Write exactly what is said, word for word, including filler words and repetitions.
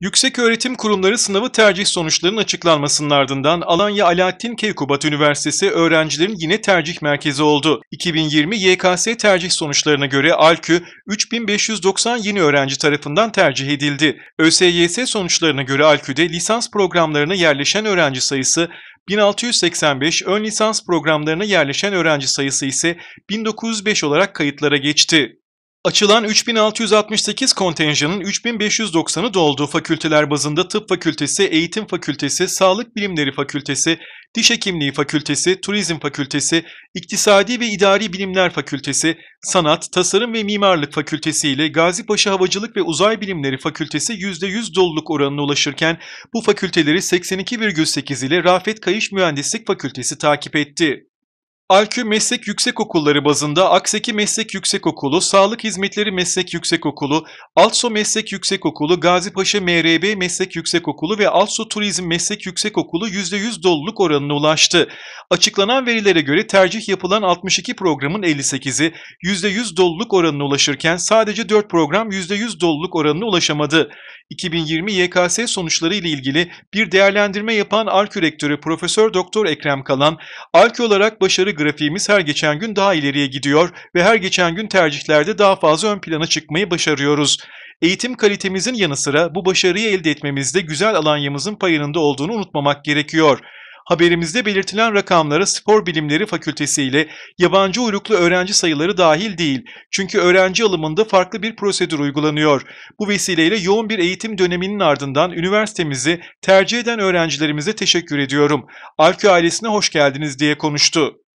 Yükseköğretim Kurumları sınavı tercih sonuçlarının açıklanmasının ardından Alanya Alaaddin Keykubat Üniversitesi öğrencilerin yine tercih merkezi oldu. iki bin yirmi Y K S tercih sonuçlarına göre ALKÜ üç bin beş yüz doksan yeni öğrenci tarafından tercih edildi. ÖSYS sonuçlarına göre ALKÜ'de lisans programlarına yerleşen öğrenci sayısı bin altı yüz seksen beş, ön lisans programlarına yerleşen öğrenci sayısı ise bin dokuz yüz beş olarak kayıtlara geçti. Açılan üç bin altı yüz altmış sekiz kontenjanın üç bin beş yüz doksanı doldu. Fakülteler bazında Tıp Fakültesi, Eğitim Fakültesi, Sağlık Bilimleri Fakültesi, Diş Hekimliği Fakültesi, Turizm Fakültesi, İktisadi ve İdari Bilimler Fakültesi, Sanat, Tasarım ve Mimarlık Fakültesi ile Gazipaşa Havacılık ve Uzay Bilimleri Fakültesi yüzde yüz doluluk oranına ulaşırken bu fakülteleri seksen iki virgül sekiz ile Rafet Kayış Mühendislik Fakültesi takip etti. ALKÜ Meslek Yüksekokulları bazında Akseki Meslek Yüksekokulu, Sağlık Hizmetleri Meslek Yüksekokulu, ALTSO Meslek Yüksekokulu, Gazipaşa M R B Meslek Yüksekokulu ve ALTSO Turizm Meslek Yüksekokulu yüzde yüz doluluk oranına ulaştı. Açıklanan verilere göre tercih yapılan altmış iki programın elli sekizi yüzde yüz doluluk oranına ulaşırken sadece dört program yüzde yüz doluluk oranına ulaşamadı. iki bin yirmi Y K S sonuçları ile ilgili bir değerlendirme yapan ALKÜ Rektörü Profesör Doktor Ekrem Kalan, ALKÜ olarak başarı grafiğimiz her geçen gün daha ileriye gidiyor ve her geçen gün tercihlerde daha fazla ön plana çıkmayı başarıyoruz. Eğitim kalitemizin yanı sıra bu başarıyı elde etmemizde güzel Alanya'mızın payının da olduğunu unutmamak gerekiyor. Haberimizde belirtilen rakamlara Spor Bilimleri Fakültesi ile yabancı uyruklu öğrenci sayıları dahil değil. Çünkü öğrenci alımında farklı bir prosedür uygulanıyor. Bu vesileyle yoğun bir eğitim döneminin ardından üniversitemizi tercih eden öğrencilerimize teşekkür ediyorum. ALKÜ ailesine hoş geldiniz diye konuştu.